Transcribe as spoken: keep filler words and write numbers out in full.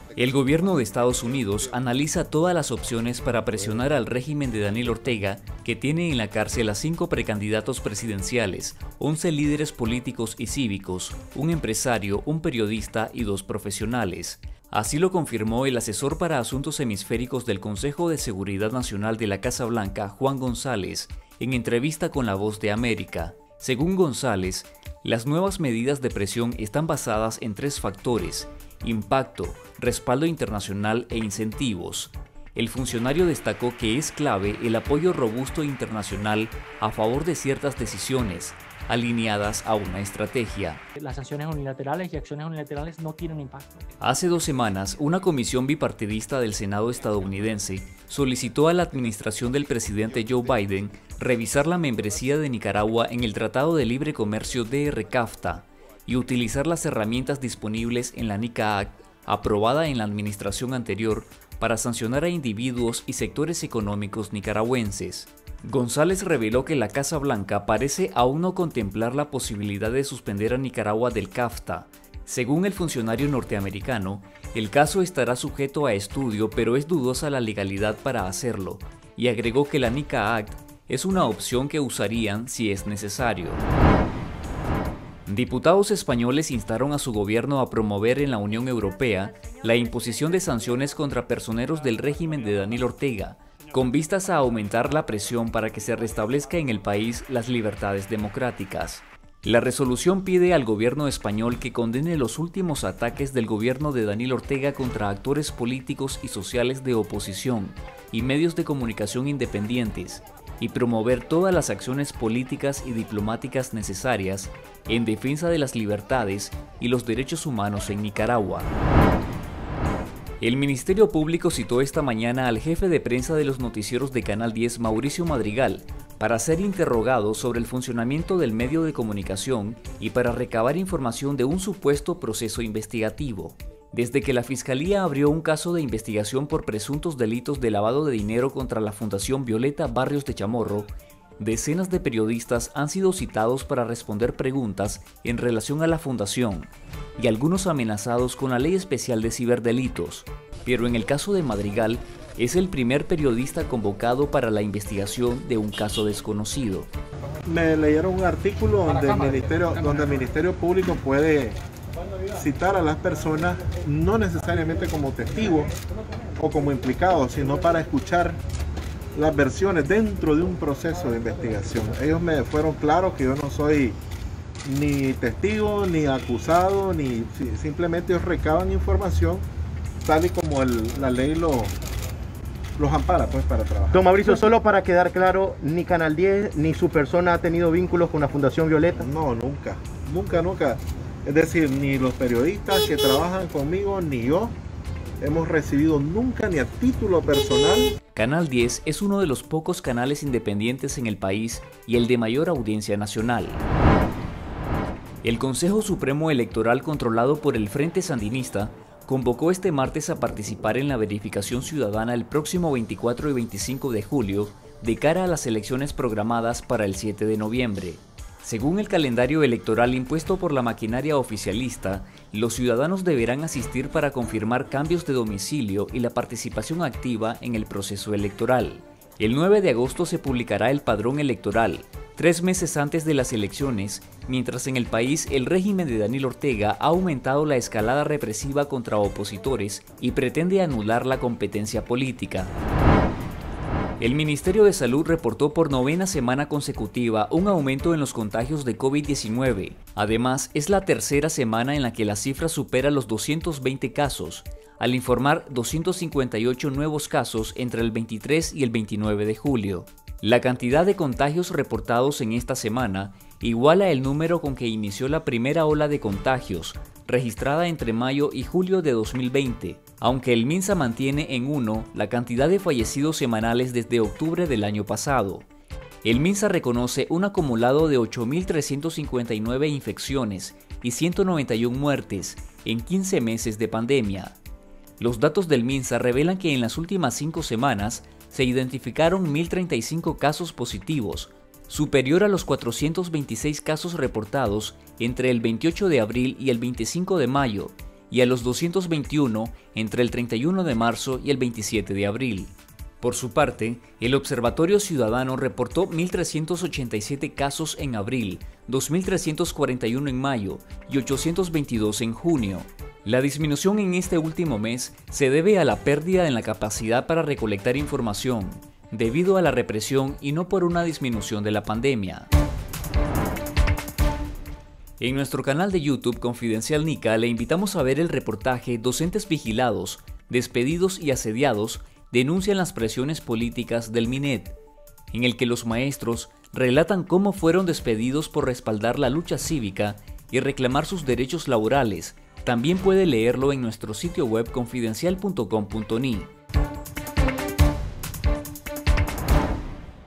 El gobierno de Estados Unidos analiza todas las opciones para presionar al régimen de Daniel Ortega, que tiene en la cárcel a cinco precandidatos presidenciales, once líderes políticos y cívicos, un empresario, un periodista y dos profesionales. Así lo confirmó el asesor para asuntos hemisféricos del Consejo de Seguridad Nacional de la Casa Blanca, Juan González, en entrevista con La Voz de América. Según González, las nuevas medidas de presión están basadas en tres factores: impacto, respaldo internacional e incentivos. El funcionario destacó que es clave el apoyo robusto internacional a favor de ciertas decisiones, alineadas a una estrategia. Las sanciones unilaterales y acciones unilaterales no tienen impacto. Hace dos semanas, una comisión bipartidista del Senado estadounidense solicitó a la administración del presidente Joe Biden revisar la membresía de Nicaragua en el Tratado de Libre Comercio D R CAFTA y utilizar las herramientas disponibles en la NICA Act, aprobada en la administración anterior, para sancionar a individuos y sectores económicos nicaragüenses. González reveló que la Casa Blanca parece aún no contemplar la posibilidad de suspender a Nicaragua del CAFTA. Según el funcionario norteamericano, el caso estará sujeto a estudio, pero es dudosa la legalidad para hacerlo, y agregó que la NICA Act es una opción que usarían si es necesario. Diputados españoles instaron a su gobierno a promover en la Unión Europea la imposición de sanciones contra personeros del régimen de Daniel Ortega, con vistas a aumentar la presión para que se restablezca en el país las libertades democráticas. La resolución pide al gobierno español que condene los últimos ataques del gobierno de Daniel Ortega contra actores políticos y sociales de oposición y medios de comunicación independientes, y promover todas las acciones políticas y diplomáticas necesarias en defensa de las libertades y los derechos humanos en Nicaragua. El Ministerio Público citó esta mañana al jefe de prensa de los noticieros de Canal diez, Mauricio Madrigal, para ser interrogado sobre el funcionamiento del medio de comunicación y para recabar información de un supuesto proceso investigativo. Desde que la Fiscalía abrió un caso de investigación por presuntos delitos de lavado de dinero contra la Fundación Violeta Barrios de Chamorro, decenas de periodistas han sido citados para responder preguntas en relación a la fundación, y algunos amenazados con la Ley Especial de Ciberdelitos. Pero en el caso de Madrigal, es el primer periodista convocado para la investigación de un caso desconocido. Me leyeron un artículo donde el Ministerio, donde el Ministerio Público puede citar a las personas no necesariamente como testigos o como implicados, sino para escuchar las versiones dentro de un proceso de investigación. Ellos me fueron claros que yo no soy ni testigo, ni acusado, ni simplemente ellos recaban información tal y como el, la ley lo, los ampara pues para trabajar. Don Mauricio, solo para quedar claro, ni Canal diez ni su persona ha tenido vínculos con la Fundación Violeta. No, nunca, nunca, nunca. Es decir, ni los periodistas que trabajan conmigo, ni yo, hemos recibido nunca, ni a título personal. Canal diez es uno de los pocos canales independientes en el país y el de mayor audiencia nacional. El Consejo Supremo Electoral, controlado por el Frente Sandinista, convocó este martes a participar en la verificación ciudadana el próximo veinticuatro y veinticinco de julio, de cara a las elecciones programadas para el siete de noviembre. Según el calendario electoral impuesto por la maquinaria oficialista, los ciudadanos deberán asistir para confirmar cambios de domicilio y la participación activa en el proceso electoral. El nueve de agosto se publicará el padrón electoral, tres meses antes de las elecciones, mientras en el país el régimen de Daniel Ortega ha aumentado la escalada represiva contra opositores y pretende anular la competencia política. El Ministerio de Salud reportó por novena semana consecutiva un aumento en los contagios de COVID diecinueve. Además, es la tercera semana en la que la cifra supera los doscientos veinte casos, al informar doscientos cincuenta y ocho nuevos casos entre el veintitrés y el veintinueve de julio. La cantidad de contagios reportados en esta semana iguala el número con que inició la primera ola de contagios, registrada entre mayo y julio de dos mil veinte, aunque el MINSA mantiene en uno la cantidad de fallecidos semanales desde octubre del año pasado. El MINSA reconoce un acumulado de ocho mil trescientas cincuenta y nueve infecciones y ciento noventa y una muertes en quince meses de pandemia. Los datos del MINSA revelan que en las últimas cinco semanas se identificaron mil treinta y cinco casos positivos, superior a los cuatrocientos veintiséis casos reportados entre el veintiocho de abril y el veinticinco de mayo, y a los doscientos veintiuno entre el treinta y uno de marzo y el veintisiete de abril. Por su parte, el Observatorio Ciudadano reportó mil trescientos ochenta y siete casos en abril, dos mil trescientos cuarenta y uno en mayo y ochocientos veintidós en junio. La disminución en este último mes se debe a la pérdida en la capacidad para recolectar información, debido a la represión y no por una disminución de la pandemia. En nuestro canal de YouTube Confidencial Nica le invitamos a ver el reportaje Docentes vigilados, despedidos y asediados denuncian las presiones políticas del Minet, en el que los maestros relatan cómo fueron despedidos por respaldar la lucha cívica y reclamar sus derechos laborales. También puede leerlo en nuestro sitio web confidencial punto com punto ni.